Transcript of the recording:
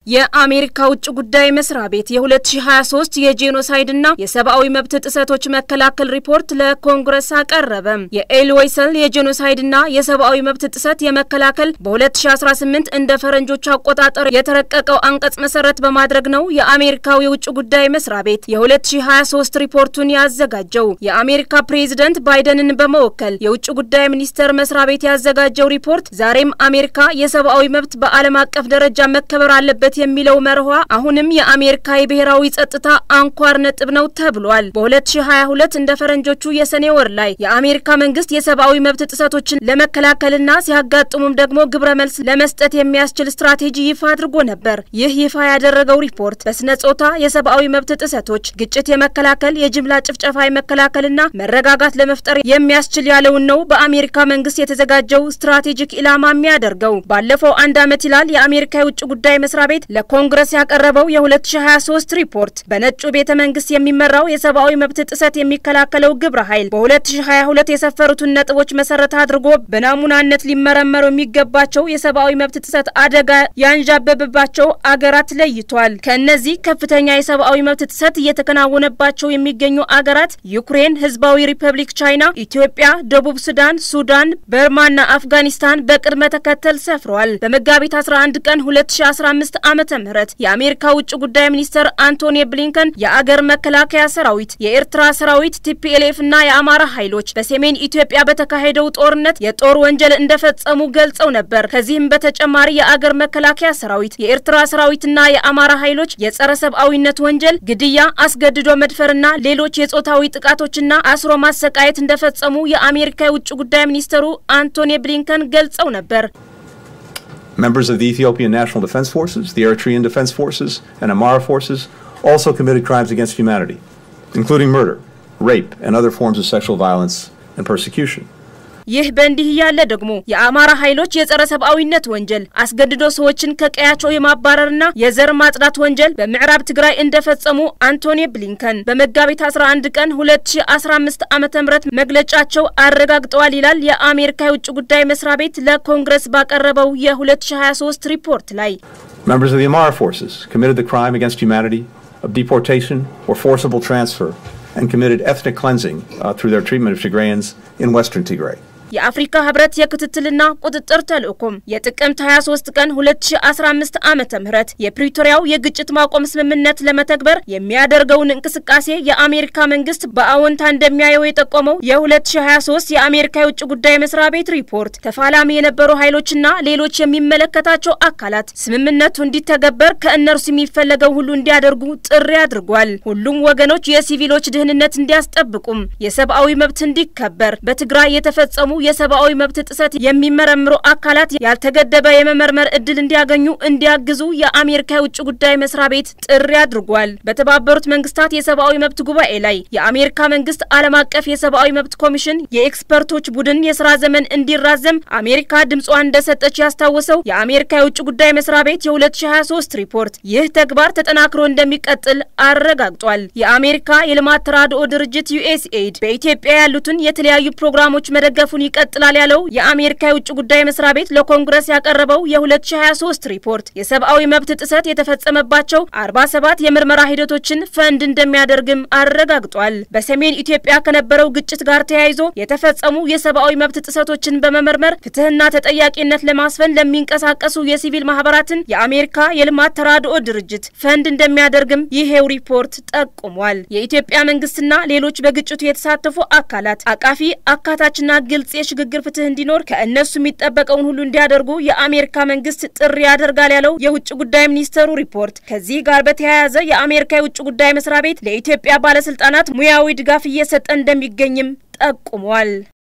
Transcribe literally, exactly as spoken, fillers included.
የአሜሪካ ውጭ ጉዳይ መስሪያ ቤት የ2023 የጄኖሳይድና የሰብአዊ መብት ጥሰቶች መከላከል ሪፖርት ለኮንግረስ አቀረበ። የኤልዌይሰል የጄኖሳይድና የሰብአዊ መብት ጥሰት የመከላከል በ2018 እንደ ፈረንጆች አቆጣጠር የተረቀቀው አንቀጽ መሰረት በማድረግ ነው የአሜሪካው የውጭ ጉዳይ መስሪያ ቤት የ2023 ሪፖርቱን ያዘጋጀው። የአሜሪካ ፕሬዝዳንት ባይደንን በመወከል የውጭ ጉዳይ ሚኒስቴር መስሪያ ቤት ያዘጋጀው ሪፖርት ዛሬም አሜሪካ የሰብአዊ መብት በዓለም አቀፍ ደረጃ መከበር አለበት የሚለው መርሆ አሁንም የአሜሪካ የብሔራዊ ጸጥታ አንኳር ነጥብ ነው ተብሏል። በ2022 እንደ ፈረንጆቹ የሰኔ ወር ላይ የአሜሪካ መንግስት የሰብአዊ መብት ጥሰቶችን ለመከላከልና ሲያጋጥሙም ደግሞ ግብረ መልስ ለመስጠት የሚያስችል ስትራቴጂ ይፋ አድርጎ ነበር። ይህ ይፋ ያደረገው ሪፖርት በስነ ጾታ የሰብአዊ መብት ጥሰቶች፣ ግጭት የመከላከል፣ የጅምላ ጭፍጨፋ የመከላከልና መረጋጋት ለመፍጠር የሚያስችል ያለውን ነው በአሜሪካ መንግስት የተዘጋጀው ስትራቴጂክ ኢላማ የሚያደርገው። ባለፈው አንድ አመት ይላል የአሜሪካ የውጭ ጉዳይ መስሪያ ቤት ለኮንግረስ ያቀረበው የ2023 ሪፖርት በነጩ ቤተ መንግስት የሚመራው የሰብአዊ መብት ጥሰት የሚከላከለው ግብረ ኃይል በ2022 የሰፈሩትን ነጥቦች መሰረት አድርጎ በናሙናነት ሊመረመሩ የሚገባቸው የሰብአዊ መብት ጥሰት አደጋ ያንዣበበባቸው አገራት ለይቷል። ከነዚህ ከፍተኛ የሰብአዊ መብት ጥሰት እየተከናወነባቸው የሚገኙ አገራት ዩክሬን፣ ህዝባዊ ሪፐብሊክ ቻይና፣ ኢትዮጵያ፣ ደቡብ ሱዳን፣ ሱዳን፣ በርማና አፍጋኒስታን በቅድመ ተከተል ሰፍረዋል። በመጋቢት አስራ አንድ ቀን ሁለት ሺህ አስራ አምስት ዓመተ ምህረት የአሜሪካ ውጭ ጉዳይ ሚኒስትር አንቶኒ ብሊንከን የአገር መከላከያ ሰራዊት፣ የኤርትራ ሰራዊት፣ ቲፒኤልኤፍ እና የአማራ ኃይሎች በሰሜን ኢትዮጵያ በተካሄደው ጦርነት የጦር ወንጀል እንደፈጸሙ ገልጸው ነበር። ከዚህም በተጨማሪ የአገር መከላከያ ሰራዊት፣ የኤርትራ ሰራዊትና የአማራ ኃይሎች የጸረ ሰብአዊነት ወንጀል፣ ግድያ፣ አስገድዶ መድፈርና ሌሎች የጾታዊ ጥቃቶችና አስሮ ማሰቃየት እንደፈጸሙ የአሜሪካ ውጭ ጉዳይ ሚኒስትሩ አንቶኒ ብሊንከን ገልጸው ነበር። Members of the Ethiopian National Defense Forces, the Eritrean Defense Forces, and Amara forces also committed crimes against humanity, including murder, rape, and other forms of sexual violence and persecution. ይህ በእንዲህ ያለ ደግሞ የአማራ ኃይሎች የጸረ ሰብአዊነት ወንጀል፣ አስገድዶ ሰዎችን ከቀያቸው የማባረርና የዘር ማጽዳት ወንጀል በምዕራብ ትግራይ እንደፈጸሙ አንቶኒ ብሊንከን በመጋቢት አስራ አንድ ቀን ሁለት ሺህ አስራ አምስት ዓመተ ምህረት መግለጫቸው አረጋግጠዋል ይላል የአሜሪካ የውጭ ጉዳይ መስሪያ ቤት ለኮንግረስ ባቀረበው የ2023 ሪፖርት ላይ። Members of the Amara forces committed the crime against humanity of deportation or forcible transfer and committed ethnic cleansing uh, through their treatment of Tigrayans in western Tigray. የአፍሪካ ህብረት የክትትልና ቁጥጥር ተልእኮም የጥቅምት ሃያ ሶስት ቀን ሁለት ሺህ አስራ አምስት ዓመተ ምህረት የፕሪቶሪያው የግጭት ማቆም ስምምነት ለመተግበር የሚያደርገውን እንቅስቃሴ የአሜሪካ መንግስት በአዎንታ እንደሚያየው የጠቆመው የ2023 የአሜሪካ የውጭ ጉዳይ መስሪያ ቤት ሪፖርት ተፋላሚ የነበሩ ኃይሎችና ሌሎች የሚመለከታቸው አካላት ስምምነቱ እንዲተገበር ከእነርሱ የሚፈለገው ሁሉ እንዲያደርጉ ጥሪ አድርጓል። ሁሉም ወገኖች የሲቪሎች ደህንነት እንዲያስጠብቁም፣ የሰብአዊ መብት እንዲከበር፣ በትግራይ የተፈጸሙ የሰብአዊ መብት ጥሰት የሚመረምሩ አካላት ያልተገደበ የመመርመር እድል እንዲያገኙ እንዲያግዙ የአሜሪካ የውጭ ጉዳይ መስሪያ ቤት ጥሪ አድርጓል። በተባበሩት መንግስታት የሰብአዊ መብት ጉባኤ ላይ የአሜሪካ መንግስት ዓለም አቀፍ የሰብአዊ መብት ኮሚሽን የኤክስፐርቶች ቡድን የሥራ ዘመን እንዲራዘም አሜሪካ ድምጿን እንደሰጠች ያስታወሰው የአሜሪካ የውጭ ጉዳይ መስሪያ ቤት የ2023 ሪፖርት ይህ ተግባር ተጠናክሮ እንደሚቀጥል አረጋግጧል። የአሜሪካ የልማት ተራድኦ ድርጅት ዩኤስኤይድ በኢትዮጵያ ያሉትን የተለያዩ ፕሮግራሞች መደገፉን ይቀጥላል ያለው የአሜሪካ የውጭ ጉዳይ መስሪያ ቤት ለኮንግረስ ያቀረበው የ2023 ሪፖርት የሰብአዊ መብት ጥሰት የተፈጸመባቸው አርባ ሰባት የምርመራ ሂደቶችን ፈንድ እንደሚያደርግም አረጋግጧል። በሰሜን ኢትዮጵያ ከነበረው ግጭት ጋር ተያይዞ የተፈጸሙ የሰብአዊ መብት ጥሰቶችን በመመርመር ፍትህና ተጠያቂነት ለማስፈን ለሚንቀሳቀሱ የሲቪል ማህበራትን የአሜሪካ የልማት ተራድኦ ድርጅት ፈንድ እንደሚያደርግም ይሄው ሪፖርት ጠቁሟል። የኢትዮጵያ መንግስትና ሌሎች በግጭቱ የተሳተፉ አካላት አቃፊ አካታችና ግልጽ የሽግግር ፍትህ እንዲኖር ከእነሱ የሚጠበቀውን ሁሉ እንዲያደርጉ የአሜሪካ መንግስት ጥሪ ያደርጋል ያለው የውጭ ጉዳይ ሚኒስትሩ ሪፖርት ከዚህ ጋር በተያያዘ የአሜሪካ የውጭ ጉዳይ መስሪያ ቤት ለኢትዮጵያ ባለስልጣናት ሙያዊ ድጋፍ እየሰጠ እንደሚገኝም ጠቁሟል።